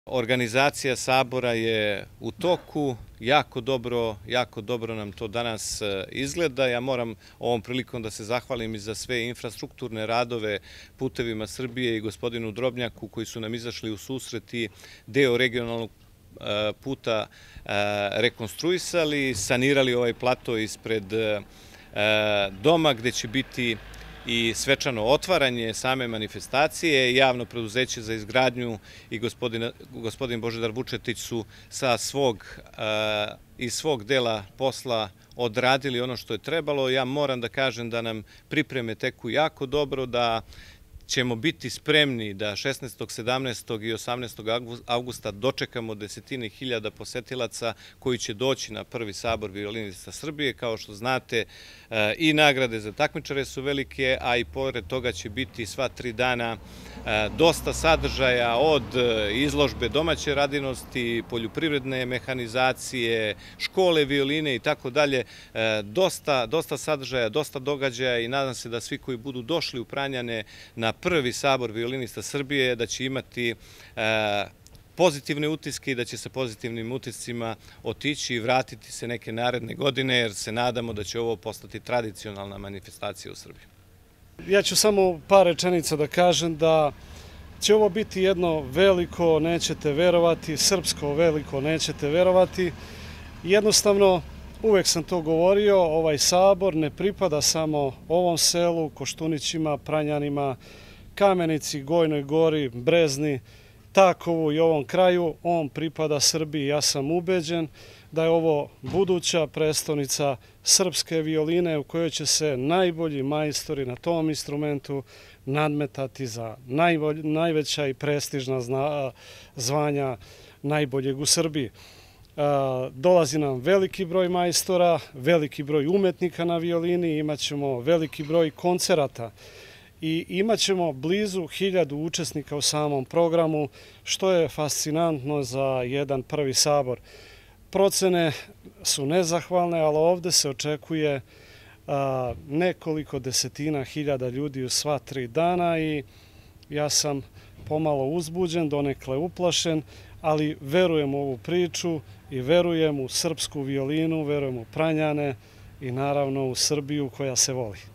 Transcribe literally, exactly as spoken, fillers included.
Organizacija sabora je u toku, jako dobro, jako dobro nam to danas izgleda. Ja moram ovom prilikom da se zahvalim i za sve infrastrukturne radove Putevima Srbije i gospodinu Drobnjaku koji su nam izašli u susret i deo regionalnog puta rekonstruisali, sanirali ovaj plato ispred doma gde će biti i svečano otvaranje same manifestacije. Javno preduzeće za izgradnju i gospodin Božidar Vučetić su sa svog i svog dela posla odradili ono što je trebalo. Ja moram da kažem da nam pripreme teku jako dobro, da ćemo biti spremni da šesnaestog, sedamnaestog i osamnaestog avgusta dočekamo desetine hiljada posetilaca koji će doći na prvi sabor violinista Srbije. Kao što znate, i nagrade za takmičare su velike, a i pored toga će biti sva tri dana dosta sadržaja, od izložbe domaće radinosti, poljoprivredne mehanizacije, škole violine i tako dalje. Dosta, dosta sadržaja, dosta događaja i nadam se da svi koji budu došli u Pranjane na prvi sabor violinista Srbije da će imati pozitivne utiske i da će sa pozitivnim utiscima otići i vratiti se neke naredne godine, jer se nadamo da će ovo postati tradicionalna manifestacija u Srbiji. Ja ću samo par rečenica da kažem da će ovo biti jedno veliko, nećete verovati, srpsko veliko, nećete verovati. Jednostavno, uvek sam to govorio, ovaj sabor ne pripada samo ovom selu, Koštunićima, Pranjanima, Kamenici, Gojnoj Gori, Brezni, Takovu i ovom kraju. On pripada Srbiji. Ja sam ubeđen da je ovo buduća prestonica srpske violine u kojoj će se najbolji majstori na tom instrumentu nadmetati za najveća i prestižna zvanja najboljeg u Srbiji. Dolazi nam veliki broj majstora, veliki broj umetnika na violini, imat ćemo veliki broj koncerata i imat ćemo blizu hiljadu učesnika u samom programu, što je fascinantno za jedan prvi sabor. Procene su nezahvalne, ali ovde se očekuje nekoliko desetina hiljada ljudi u sva tri dana i ja sam pomalo uzbuđen, donekle uplašen, ali verujem u ovu priču i verujem u srpsku violinu, verujem u Pranjane i naravno u Srbiju koja se voli.